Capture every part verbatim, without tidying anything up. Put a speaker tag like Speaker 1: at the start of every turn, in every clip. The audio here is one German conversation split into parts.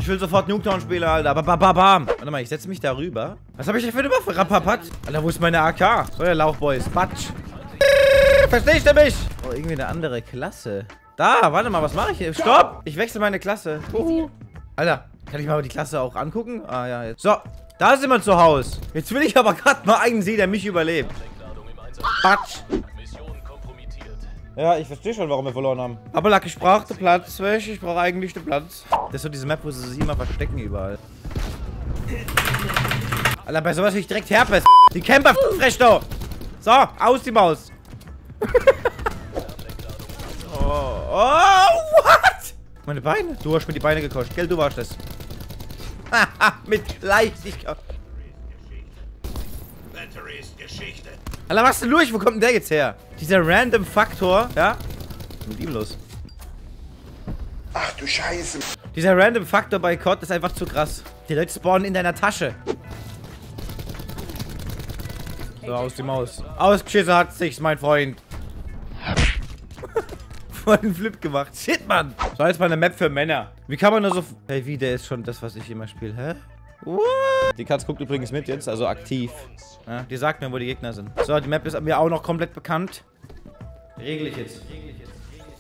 Speaker 1: will sofort Nuketown spielen, Alter. Ba, ba, ba, bam. Warte mal, ich setze mich da rüber. Was habe ich denn für eine Waffe? Rapapat. Alter, wo ist meine A K? So, der Lauchboys. Batsch. Verstehst du mich? Oh, irgendwie eine andere Klasse. Da, warte mal, was mache ich hier? Stopp! Ich wechsle meine Klasse. Uhu. Alter, kann ich mal die Klasse auch angucken? Ah, ja, jetzt. So, da sind wir zu Hause. Jetzt will ich aber gerade mal einen sehen, der mich überlebt. Batsch. Ja, ich verstehe schon, warum wir verloren haben. Aber Lucky, ich brauche den Platz, weißt du? Ich brauche eigentlich den Platz. Das ist so diese Map, wo sie sich immer verstecken überall. Alter, bei sowas will ich direkt Herpes. Die Camper frech doch. So, aus die Maus. oh, oh, what? Meine Beine? Du hast mir die Beine gekostet, gell? Du warst das. Haha, mit Leichtigkeit. Alter, was ist denn los? Wo kommt denn der jetzt her? Dieser random Faktor, ja? Was ist mit ihm los?
Speaker 2: Ach du Scheiße.
Speaker 1: Dieser random Faktor bei C O D ist einfach zu krass. Die Leute spawnen in deiner Tasche. So, aus die Maus. Ausgeschissen hat sich's, mein Freund. Voll einen Flip gemacht. Shit, Mann. So, jetzt mal eine Map für Männer. Wie kann man nur so... Hey, wie, der ist schon das, was ich immer spiele. Hä? What? Die Katz guckt übrigens mit jetzt, also aktiv. Ja, die sagt mir, wo die Gegner sind. So, die Map ist mir auch noch komplett bekannt. Regel ich jetzt. Regel ich jetzt.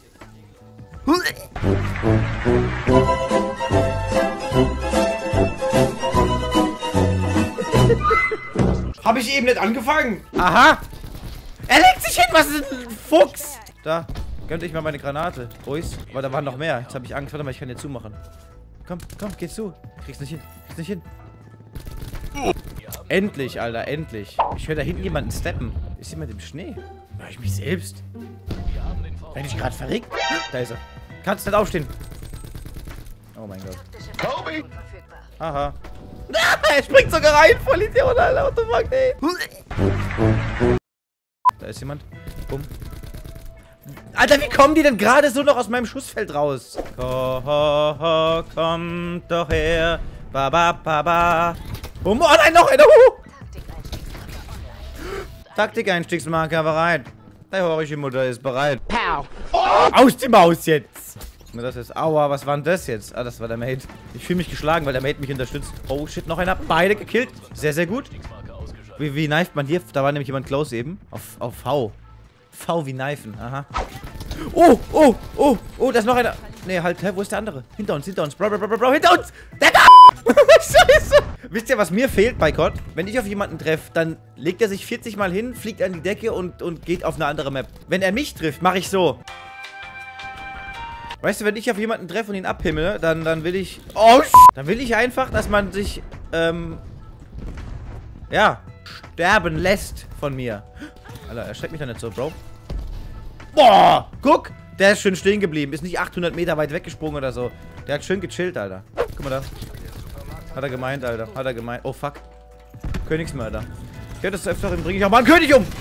Speaker 1: Hab ich eben nicht angefangen? Aha! Er legt sich hin, was ist ein Fuchs? Da, gönnt ich mal meine Granate. Ruhig. Aber da waren noch mehr. Jetzt habe ich Angst. Warte mal, ich kann hier zumachen. Komm, komm, geh zu. Krieg's nicht hin. Krieg's nicht hin. Endlich, Alter, endlich. Ich höre da hinten jemanden steppen. Ist jemand im Schnee? War ich mich selbst? Bin ich gerade verrückt? Da ist er. Kannst nicht aufstehen. Oh mein Gott.
Speaker 2: Kobe!
Speaker 1: Haha. Er springt sogar rein, voll Idiot, Alter. What the fuck, ey? Da ist jemand. Bumm. Alter, wie kommen die denn gerade so noch aus meinem Schussfeld raus? Ko, kommt doch her. Ba, ba, ba, ba. Bumm. Oh nein, noch einer. Uh. Taktik-Einstiegsmarker bereit. Der horrige Mutter ist bereit. Pow. Oh. Aus die Maus jetzt. Das ist, aua, was war denn das jetzt? Ah, das war der Mate. Ich fühle mich geschlagen, weil der Mate mich unterstützt. Oh shit, noch einer. Beide gekillt. Sehr, sehr gut. Wie, wie knifet man hier? Da war nämlich jemand close eben. Auf, auf V. V wie knifen. Aha. Oh, oh, oh, oh, da ist noch einer. Nee, halt, hä, wo ist der andere? Hinter uns, hinter uns. Bro, bro, bro, bro, bro, hinter uns. Der da. Scheiße. Wisst ihr, was mir fehlt bei C O D? Wenn ich auf jemanden treffe, dann legt er sich vierzig Mal hin, fliegt an die Decke und, und geht auf eine andere Map. Wenn er mich trifft, mache ich so. Weißt du, wenn ich auf jemanden treffe und ihn abhimmel, dann, dann will ich... Oh, dann will ich einfach, dass man sich, ähm... ja, sterben lässt von mir. Alter, erschreckt mich doch nicht so, Bro. Boah, guck! Der ist schön stehen geblieben. Ist nicht achthundert Meter weit weggesprungen oder so. Der hat schön gechillt, Alter. Guck mal da. Hat er gemeint, Alter. Hat er gemeint. Oh, fuck. Königsmörder. Ich hätte das öfter, bringe ich auch mal einen König um.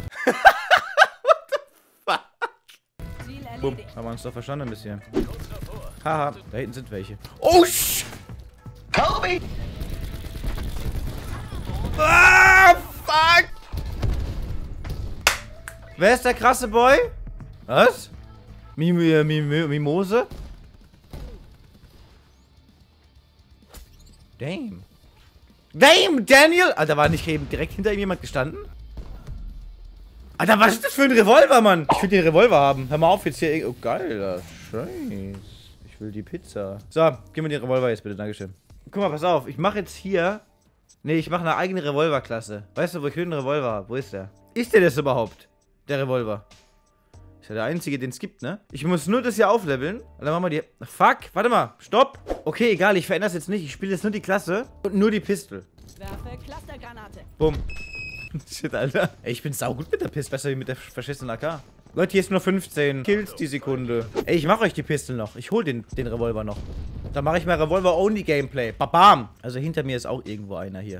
Speaker 1: Bumm, haben wir uns doch verstanden ein bisschen. Haha, da hinten sind welche. Oh, sch...
Speaker 2: Kobe!
Speaker 1: Ah, fuck! Wer ist der krasse Boy? Was? Mim Mim Mim Mimose? Damn. Damn, Daniel! Alter, war nicht eben direkt hinter ihm jemand gestanden? Alter, was ist das für ein Revolver, Mann? Ich will den Revolver haben. Hör mal auf, jetzt hier... Oh, geil. Scheiß. Ich will die Pizza. So, gib mir den Revolver jetzt bitte. Dankeschön. Guck mal, pass auf. Ich mache jetzt hier... Nee, ich mache eine eigene Revolverklasse. Weißt du, wo ich einen Revolver habe? Wo ist der? Ist der das überhaupt? Der Revolver. Ist ja der einzige, den es gibt, ne? Ich muss nur das hier aufleveln. Und dann machen wir die... Fuck, warte mal. Stopp. Okay, egal, ich verändere es jetzt nicht. Ich spiele jetzt nur die Klasse und nur die Pistol.
Speaker 3: Werfe Clustergranate.
Speaker 1: Bumm. Shit, Alter. Ey, ich bin saugut mit der Pistol. Besser wie mit der verschissenen A K. Leute, hier ist nur fünfzehn Kills die Sekunde. Ey, ich mache euch die Pistol noch. Ich hol den, den Revolver noch. Dann mache ich mal Revolver-Only-Gameplay. Babam. Also hinter mir ist auch irgendwo einer hier.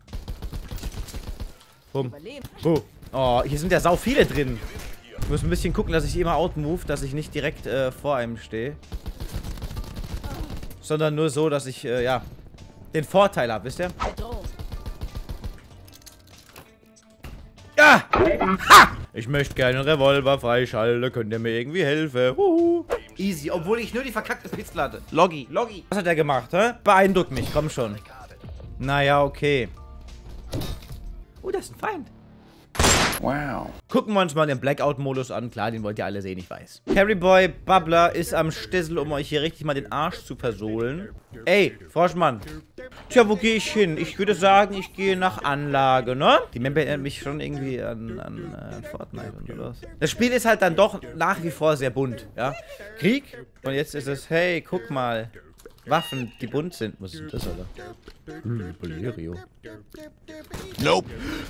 Speaker 1: Bumm. Oh. Oh, hier sind ja sau viele drin. Ich muss ein bisschen gucken, dass ich immer outmove, dass ich nicht direkt äh, vor einem stehe. Sondern nur so, dass ich, äh, ja, den Vorteil habe, wisst ihr? Ja! Ha! Ich möchte gerne einen Revolver freischalten. Könnt ihr mir irgendwie helfen? Uhu. Easy, obwohl ich nur die verkackte Pistole hatte. Loggi, Loggi. Was hat er gemacht, hä? Beeindruckt mich, komm schon. Naja, okay. Oh, das ist ein Feind.
Speaker 2: Wow.
Speaker 1: Gucken wir uns mal den Blackout-Modus an. Klar, den wollt ihr alle sehen, ich weiß. Carryboy Bubbler ist am Stissel, um euch hier richtig mal den Arsch zu versohlen. Ey, Froschmann. Tja, wo gehe ich hin? Ich würde sagen, ich gehe nach Anlage, ne? Die Map erinnert mich schon irgendwie an, an, an Fortnite und sowas. Das Spiel ist halt dann doch nach wie vor sehr bunt, ja? Krieg. Und jetzt ist es, hey, guck mal. Waffen, die bunt sind. Was ist das, Alter? Hm, Bolerio.
Speaker 2: Nope.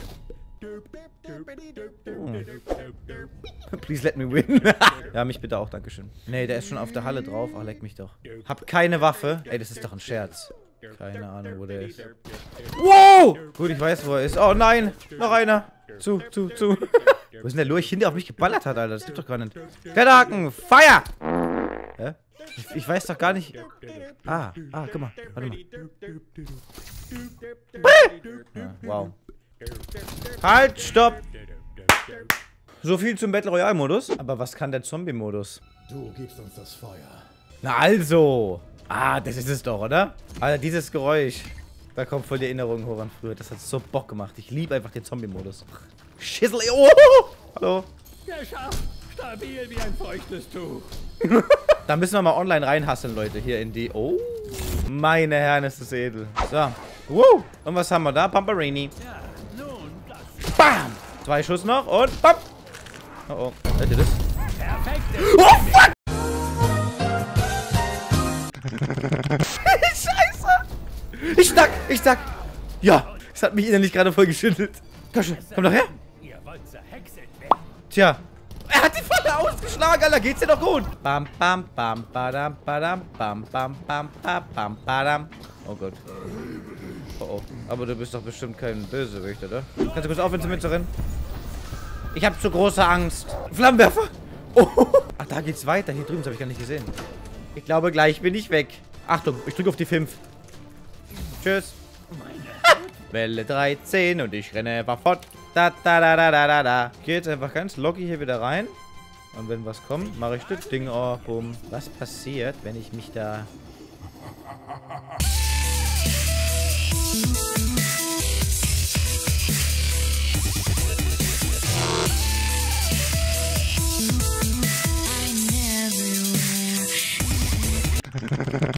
Speaker 1: Oh. Please let me win. Ja, mich bitte auch, dankeschön. Nee, der ist schon auf der Halle drauf. Ach, leck mich doch. Hab keine Waffe. Ey, das ist doch ein Scherz. Keine Ahnung, wo der ist. Wow! Gut, ich weiß, wo er ist. Oh nein! Noch einer! Zu, zu, zu. Wo ist denn der Lurch hin, der auf mich geballert hat, Alter? Das gibt's doch gar nicht. Der Haken! Feuer! Hä? Ich, ich weiß doch gar nicht. Ah, ah, guck mal. Warte mal. Ah, wow. Halt, stopp! So viel zum Battle Royale Modus. Aber was kann der Zombie-Modus?
Speaker 4: Du gibst uns das Feuer.
Speaker 1: Na also! Ah, das ist es doch, oder? Alter, dieses Geräusch. Da kommt voll die Erinnerung hoch an früher. Das hat so Bock gemacht. Ich liebe einfach den Zombie-Modus. Schissel. Oh! Hallo.
Speaker 4: Geschafft. Stabil wie ein feuchtes Tuch.
Speaker 1: Da müssen wir mal online reinhasseln, Leute. Hier in die... Oh. Meine Herren, ist das edel. So. Wow. Und was haben wir da? Pamparini.
Speaker 4: Ja, nun, das
Speaker 1: Bam! Zwei Schuss noch und bam! Oh oh. Hört ihr das?
Speaker 4: perfekte.
Speaker 1: Oh fuck! Scheiße! Ich stack! Ich stack! Ja! Es hat mich innerlich gerade voll geschüttelt. Komm schon, komm doch her!
Speaker 4: Ihr wollt zerhexet werden.
Speaker 1: Tja. Er hat die Falle ausgeschlagen, Alter. Geht's dir doch gut? Bam, bam, bam, badam, badam, bam, bam, bam, bam, bam, badam. Oh Gott. Oh oh. Aber du bist doch bestimmt kein Bösewicht, oder? Kannst du kurz aufhören zu mir zu rennen? Ich hab zu große Angst. Flammenwerfer! Oh. Ach, da geht's weiter. Hier drüben, das habe ich gar nicht gesehen. Ich glaube, gleich bin ich weg. Achtung, ich drücke auf die fünf. Tschüss. Welle dreizehn und ich renne einfach fort. Da, da, da, da, da, da, da. Ich gehe jetzt einfach ganz locky hier wieder rein. Und wenn was kommt, mache ich das Ding. Oh, bumm. Was passiert, wenn ich mich da...